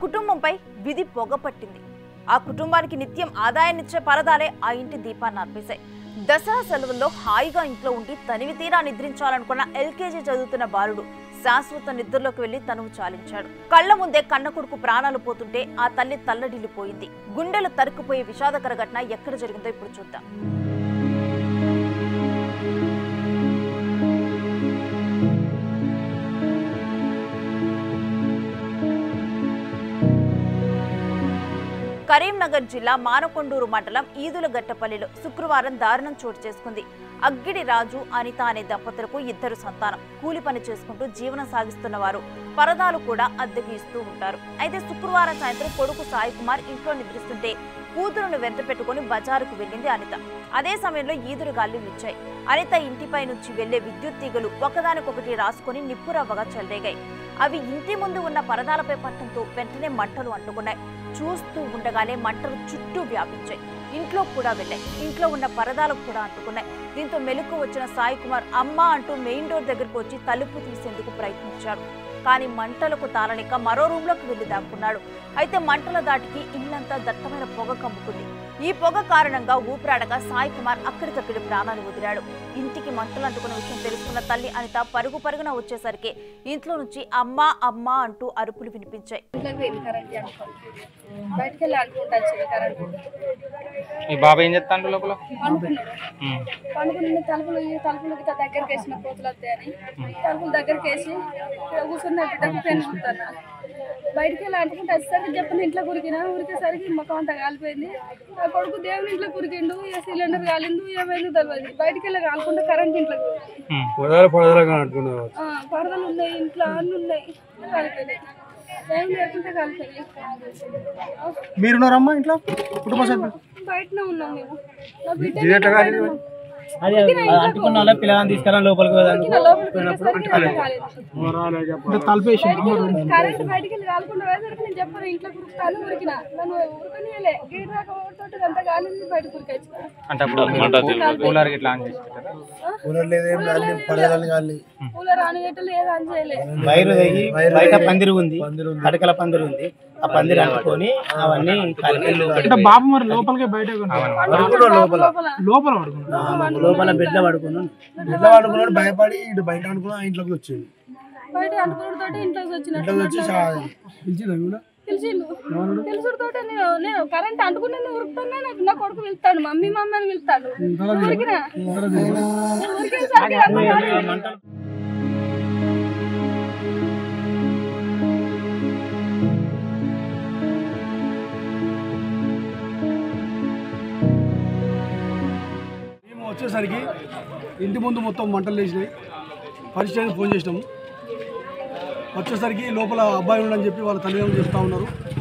కుటుంబంపై విధి పొగపట్టింది. ఆ కుటుంబానికి నిత్యం ఆదాయాన్నిచ్చే పరదాలే ఆ ఇంటి దీపాన్ని ఆర్పేశాయి. దసరా సెలవుల్లో హాయిగా ఇంట్లో ఉండి తనివి తీరా నిద్రించాలనుకున్న ఎల్కేజీ చదువుతున్న బాలుడు శాశ్వత నిద్రలోకి వెళ్లి తనువు చాలించాడు. కళ్ల ముందే కన్న కొడుకు ప్రాణాలు పోతుంటే ఆ తల్లి తల్లడిల్లిపోయింది. గుండెలు తరుక్కుపోయే విషాదకర ఘటన ఎక్కడ జరిగిందో ఇప్పుడు చూద్దాం. కరీంనగర్ జిల్లా మానకొండూరు మండలం ఈదులగట్టపల్లిలో శుక్రవారం దారుణం చోటు చేసుకుంది. అగ్గిడి రాజు, అనిత అనే దంపతులకు 2 సంతానం. కూలి పని చేసుకుంటూ జీవనం సాగిస్తున్న వారు పరదాలు కూడా అద్దెకి ఇస్తూ ఉంటారు. అయితే శుక్రవారం సాయంత్రం కొడుకు సాయి కుమార్ ఇంట్లో నిద్రిస్తుంటే కూతురును వెంట పెట్టుకుని బజారుకు వెళ్లింది అనిత. అదే సమయంలో ఈదురు గాలి వీచాయి. అనిత ఇంటిపై నుంచి వెళ్లే విద్యుత్ తీగలు ఒకదానికొకటి రాసుకుని నిప్పురవ్వగా చెలరేగాయి. అవి ఇంటి ముందు ఉన్న పరదాలపై పట్టడంతో వెంటనే మంటలు అంటుకున్నాయి. చూస్తూ ఉండగానే మంటలు చుట్టూ వ్యాపించాయి. ఇంట్లో కూడా వెళ్లాయి. ఇంట్లో ఉన్న పరదాలకు కూడా అంటుకున్నాయి. దీంతో మెలకు వచ్చిన సాయి కుమార్ అమ్మ అంటూ మెయిన్ డోర్ దగ్గరకు వచ్చి తలుపు తీసేందుకు ప్రయత్నించాడు. కానీ మంటలకు తాళనిక మరో రూమ్లోకి వెళ్లి దాక్కున్నాడు. అయితే మంటల దాటికి ఇల్లంతా దట్టమైన పొగ కమ్ముకుంది. ఈ పొగ కారణంగా ఊపిరాడగా సాయి కుమార్ అక్కడికక్కడి ప్రాణాలు వదిలాడు. ఇంటికి మంటలు అంటుకున్న విషయం తెలుసుకున్న తల్లి అనిత పరుగు పరుగున వచ్చేసరికి ఇంట్లో నుంచి అమ్మా అమ్మా అంటూ అరుపులు వినిపించాయి. బాబా ఏం చెప్తాను లోపల పండుకుని తలుపులకి దగ్గరికి వేసిన కోతులు వస్తాయని తలుపులు దగ్గరికి వేసి కూర్చున్నట్టు పెంచుకుంటాను. బయటికి వెళ్ళి అంటుకుంటే వచ్చేసరికి చెప్పిన ఇంట్లో కురికినా ఉరికేసరికి మొక్కం అంతా కాలిపోయింది. ఆ కొడుకు దేవుని ఇంట్లో కురికిండు, సిలిండర్ కాలిండు, ఏమైందో తెలియదు. బయటికి వెళ్ళి కాలుకుంటే కరెంట్ ఇంట్లో పరదలు ఉన్నాయి, ఇంట్లో అన్నీ ఉన్నాయి, కాలిపోయినాయి. ఏం లేకుంటే కాలిపోయినాయి. మీరున్నారమ్మా ఇంట్లో? బయటనే ఉన్నాం మేము. పిల్లలని తీసుకురా లోపలికి కరెంట్ బయటికి వెళ్ళి కాలకుండా వేసరికి నేను చెప్పాను ఇంట్లో కురుకుతాను ఉరికిన నన్ను ఉరకనియలే గేట్ రాక ఓటుతోటి అంతా గాలింది బయట కురికొచ్చిన. కూలర్ ఆనిగేటలు ఏదో అని చేయలేదు. బయట పందిరి ఉంది, అడకల పందిరి ఉంది. ఆ పందిరి అనుకొని అవన్నీ బాబు మరి లోపలికి బయట లోపల బెడ్లో పడుకున్నాడు. భయపడి ఇటు బయట అనుకున్నా ఇంట్లోకి వచ్చింది. బయట అనుకున్నతో ఇంట్లోకి వచ్చినట్టు తెలుసుడుతోటే నేను కరెంట్ అంటుకుని ఉరుకుతానే నా కొడుకు వెళ్తాడు, మమ్మీ మమ్మీ అని వెళ్తాడు. ఉరికినా వచ్చేసరికి ఇంటి ముందు మొత్తం మంటలు వేసినాయి. ఫస్ట్ టైం ఫోన్ చేసినాము. వచ్చేసరికి లోపల అబ్బాయి ఉండని చెప్పి వాళ్ళ తల్లిదండ్రులు చెప్తా ఉన్నారు.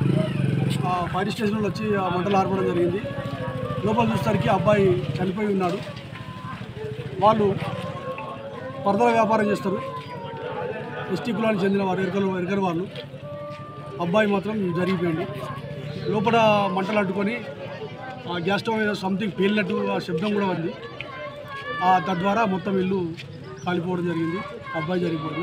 ఫైర్ స్టేషన్లో వచ్చి ఆ మంటలు ఆర్పడం జరిగింది. లోపల చూసేసరికి అబ్బాయి చనిపోయి ఉన్నాడు. వాళ్ళు పరదల వ్యాపారం చేస్తారు. ఎస్టీ కులానికి చెందిన వారు ఎరకల వాళ్ళు. అబ్బాయి మాత్రం జరిగిపోయింది. లోపల మంటలు అడ్డుకొని గ్యాస్ స్టవ్ ఏదో సంథింగ్ పేలినట్టు ఆ శబ్దం కూడా ఉంది. తద్వారా మొత్తం ఇల్లు కాలిపోవడం జరిగింది. అబ్బాయి జరిగిపోవడం.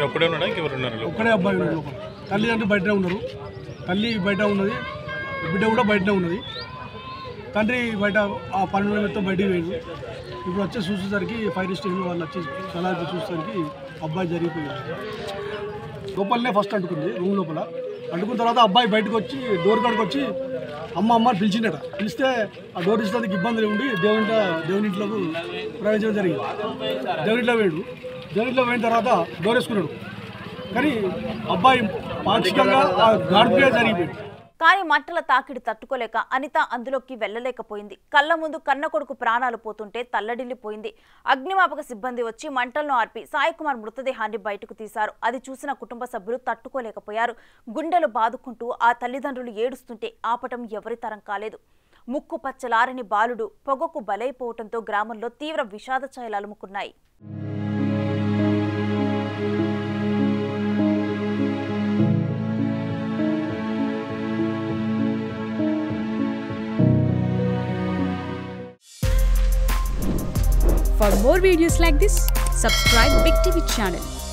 ఒక్కడే అబ్బాయి ఉన్నాడు లోపల. తల్లిదండ్రులు బయటనే ఉన్నారు. తల్లి బయట ఉన్నది, బిడ్డ కూడా బయటనే ఉన్నది. తండ్రి బయట ఆ పనుల మొత్తం బయటికి పోయింది. ఇప్పుడు వచ్చి చూసేసరికి ఫైర్ స్టేషన్ వాళ్ళు వచ్చి సలహా చూసేసరికి అబ్బాయి జరిగిపోయింది. లోపలనే ఫస్ట్ అంటుకుంది, రూమ్ లోపల. అంటుకున్న తర్వాత అబ్బాయి బయటకు వచ్చి డోర్ కాడికి వచ్చి అమ్మ అమ్మ పిలిచిండట. పిలిస్తే ఆ డోర్ ఇచ్చేందుకు ఇబ్బందులు ఉండి దేవుని ఇంట్లోకి ప్రవేశించడం జరిగింది. దేవునింట్లో పోయిన తర్వాత డోర్ వేసుకున్నాడు. కానీ అబ్బాయి పాక్షికంగా గాడ్పే జరిగిపోయింది. కానీ మంటల తాకిడి తట్టుకోలేక అనిత అందులోకి వెళ్లలేకపోయింది. కళ్ల ముందు కన్న కొడుకు ప్రాణాలు పోతుంటే తల్లడిల్లిపోయింది. అగ్నిమాపక సిబ్బంది వచ్చి మంటలను ఆర్పి సాయి కుమార్ మృతదేహాన్ని బయటకు తీశారు. అది చూసిన కుటుంబ సభ్యులు తట్టుకోలేకపోయారు. గుండెలు బాదుకుంటూ ఆ తల్లిదండ్రులు ఏడుస్తుంటే ఆపటం ఎవరి తరం కాలేదు. ముక్కు పచ్చలారని బాలుడు పొగకు బలైపోవడంతో గ్రామంలో తీవ్ర విషాద ఛాయలు అలుముకున్నాయి. For more videos like this, subscribe Big TV channel.